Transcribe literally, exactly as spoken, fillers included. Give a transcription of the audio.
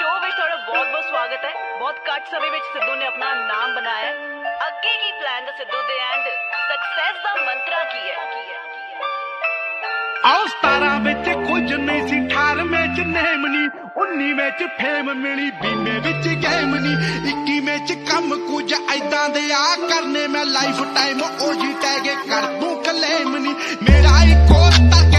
ਵਿੱਚ ਤੁਹਾਡਾ ਬਹੁਤ ਬਹੁਤ ਸਵਾਗਤ ਹੈ। ਬਹੁਤ ਘੱਟ ਸਮੇਂ ਵਿੱਚ ਸਿੱਧੂ ਨੇ ਆਪਣਾ ਨਾਮ ਬਣਾਇਆ ਹੈ। ਅੱਗੇ ਕੀ ਪਲਾਨ ਹੈ ਸਿੱਧੂ ਦੇ ਐਂਡ ਸਕਸੈਸ ਦਾ ਮੰਤਰਾ ਕੀ ਹੈ? ਆਓ ਸਤਾਰਾਂ ਵਿੱਚ ਕੁਝ ਨਹੀਂ ਸੀ, ਅਠਾਰਵੇਂ ਚ ਨੇਮ ਨੀ, ਉਨੀਵੇਂ ਚ ਫੇਮ ਮਿਲੀ, ਵੀਹਵੇਂ ਵਿੱਚ ਗੇਮ ਨੀ, ਇੱਕੀਵੇਂ ਚ ਕੰਮ ਕੁਝ ਐਦਾਂ ਦੇ ਆ ਕਰਨੇ ਮੈਂ ਲਾਈਫ ਟਾਈਮ ਉਹ ਜੀ ਟੈਗ ਕਰ ਦੂੰ ਕਲੇਮ ਨੀ। ਮੇਰਾ ਇੱਕੋ